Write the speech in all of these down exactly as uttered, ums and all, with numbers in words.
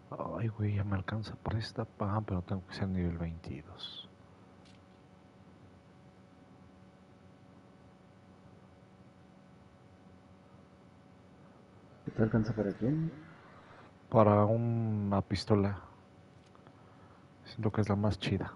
Ay, güey, ya me alcanza para esta. Ah, pero tengo que ser nivel veintidós. ¿Qué te alcanza para quién? Para una pistola. Siento que es la más chida.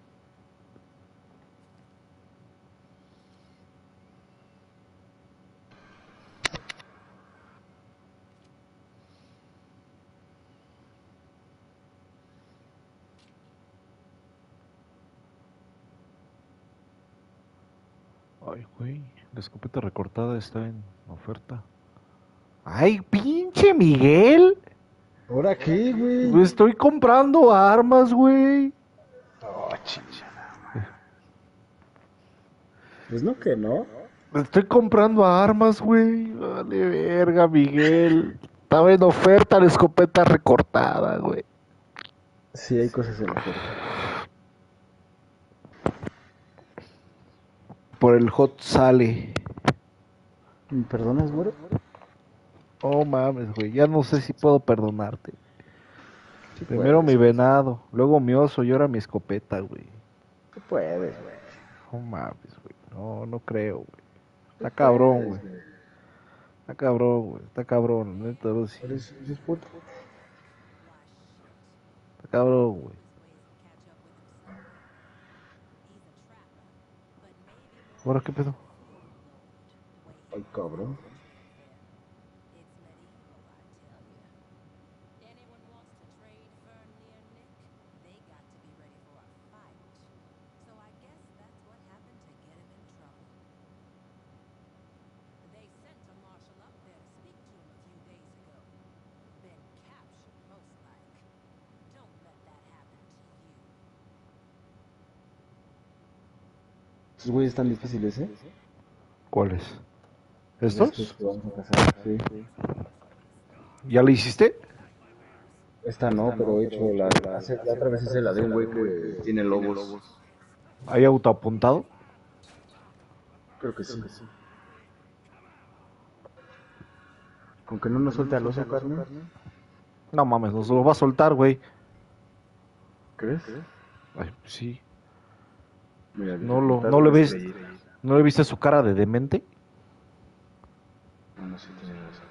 Ay, güey, la escopeta recortada está en oferta. Ay, pinche Miguel. ¿Ahora qué, güey? Estoy comprando armas, güey. Oh, chingada. Pues no que no. Estoy comprando armas, güey. Vale, verga, Miguel. Estaba en oferta la escopeta recortada, güey. Sí, hay cosas en oferta. Por el hot sale. ¿Me perdonas, güero? Oh, mames, güey. Ya no sé si puedo perdonarte. Sí Primero mi puedes, güey. venado, luego mi oso y ahora mi escopeta, güey. Sí puedes, güey. No mames, güey. No, no creo, güey. Sí Está cabrón, güey. puedes, güey. Está cabrón, güey. Está cabrón, neta, sí. Eres, eres puto. Está cabrón, güey. ¿Ahora qué pedo? Ay, cabrón. Estos güeyes están difíciles, ¿eh? ¿Cuáles? Pues estos ¿Estos? que vamos a cazar, sí. ¿Ya le hiciste? Esta no, pero he hecho la, hace- la otra vez hice la de un güey que tiene lobos. ¿Hay autoapuntado? Creo que sí. Con que no nos suelte al oso, carne. No mames, nos lo va a soltar, güey. ¿Crees? Ay, sí. Mira, ¿No lo, no dificultad le una ves, estrellita. no le viste su cara de demente? Bueno, sí tienes razón.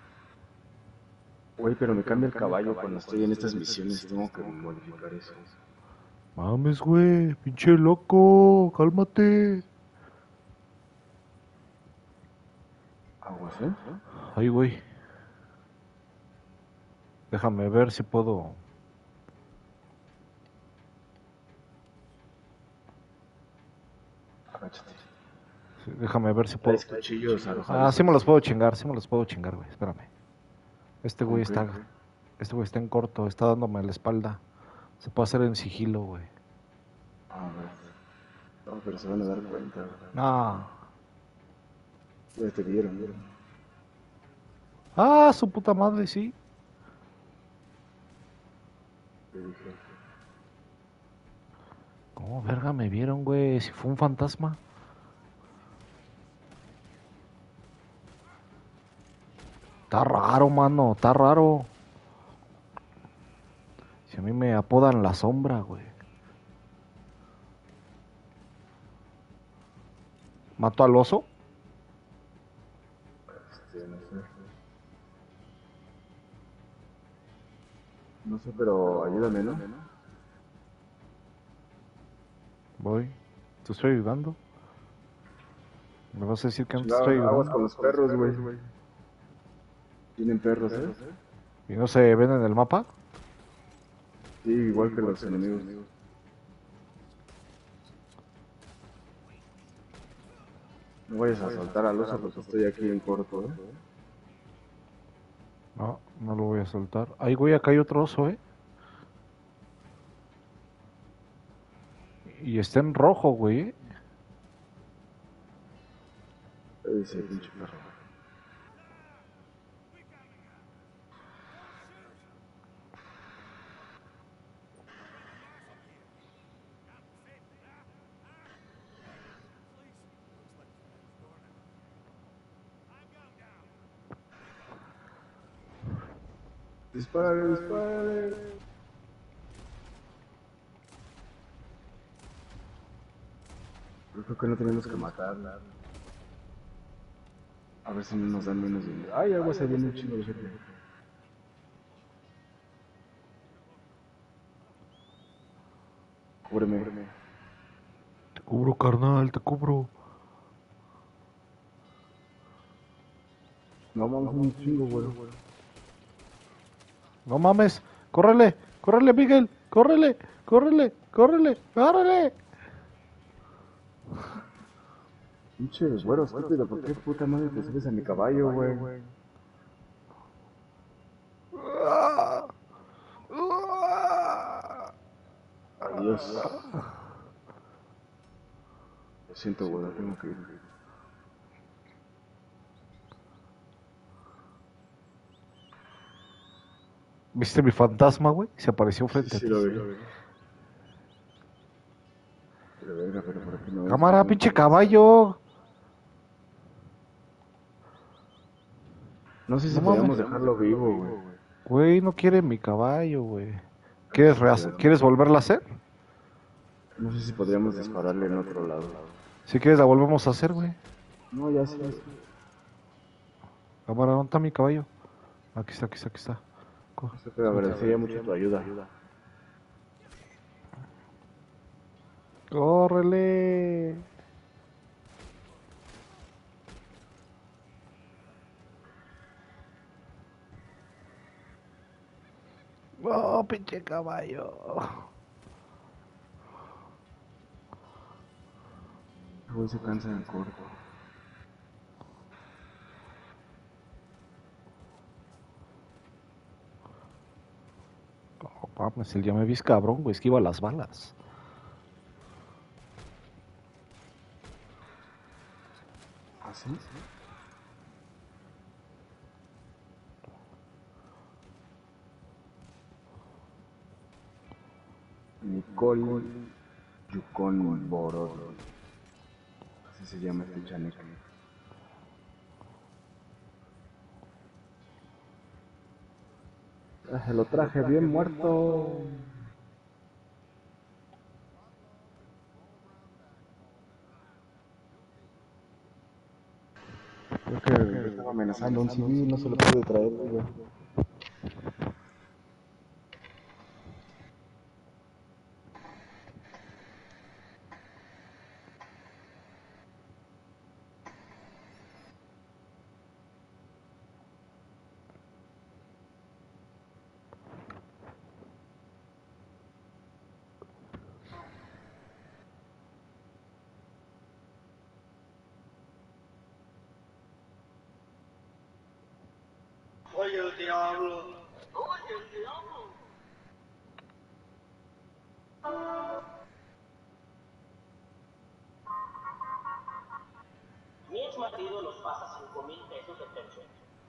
Güey, pero me cambia el caballo cuando estoy en estas misiones. Tengo que modificar eso. Mames, güey, pinche loco, cálmate. Aguas, ¿eh? Ay, güey, déjame ver si puedo. Agáchate. Sí, déjame ver si puedo. Traes cuchillos Ah, sí me arrojadizos. los puedo chingar, sí me los puedo chingar, güey, espérame. Este güey ¿Con qué? está, este güey está en corto, está dándome la espalda. Se puede hacer en sigilo, güey. A ver. No, pero se van a dar cuenta, güey. Ah, Ya te vieron. ah, su puta madre, sí. Te dije. ¿Cómo verga me vieron, güey? Si fue un fantasma. Está raro, mano, está raro. Si a mí me apodan la sombra, güey. ¿Mato al oso? Este, no sé. No sé, pero ayúdame, ¿no? Voy. ¿Te estoy ayudando? ¿Me vas a decir que no te estoy Chingados, aguas ayudando? con los perros, güey. Tienen perros, ¿eh? ¿Y no se ven en el mapa? Sí, igual que los enemigos. No vayas a saltar al oso porque estoy aquí en corto, ¿eh? No, no lo voy a soltar. Ay, güey, acá hay otro oso, ¿eh? Y está en rojo, güey. ¿Eh? Ese pinche perro. Dispárale, dispárale. Yo creo que no tenemos que matarla. A ver si no nos dan menos dinero. Ay, algo se viene un chingo de gente. Cúbreme. Te cubro, carnal, te cubro. No vamos un chingo, güey. No mames. Córrele, córrele, Miguel. Córrele, córrele, córrele, córrele. Pinche güero estúpido, ¿por qué puta madre te subes a mi caballo, güey? Adiós. Lo siento, güey, tengo que ir. ¿Viste mi fantasma, güey? Se apareció frente Sí, a sí, ti. lo vi. Pero verga, pero por aquí no. Cámara, pinche caballo. No sé si No podíamos mames. dejarlo vivo, güey. Güey, no quiere mi caballo, güey. ¿Quieres, rehacer- ¿Quieres volverla a hacer? No sé si podríamos dispararle en otro lado. Si quieres, la volvemos a hacer, güey. No, ya sé. Cámara, ¿dónde está mi caballo? Aquí está, aquí está, aquí está. Co- Te agradecería mucho tu ayuda. ¡Córrele! ¡Oh, pinche caballo! Güey, se cansa en corto. Oh, mames, el ya me vis cabrón, güey. Esquiva las balas. ¿Ah, sí? Nicole Yukon Borod. Así se llama este chaneco. Ah, se lo traje bien muerto. Creo que estaba amenazando a un civil, no se lo pude traer, güey. Oye el diablo. Oye el diablo. Mi ex marido nos pasa cinco mil pesos de pensión.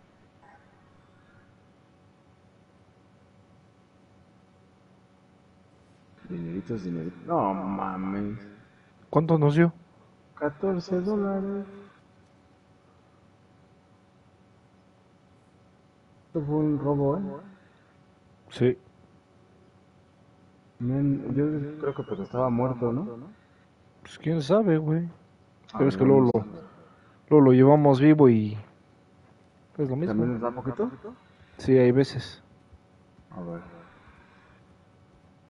Dineritos, dineritos. No mames. ¿Cuánto nos dio? catorce dólares. Esto fue un robo, ¿eh? Sí. Men, yo creo que pues estaba muerto, ¿no? Pues quién sabe, güey. A Pero es ver, que luego vamos. lo, luego lo llevamos vivo y... Es lo mismo. ¿También nos da poquito? Sí, hay veces. A ver.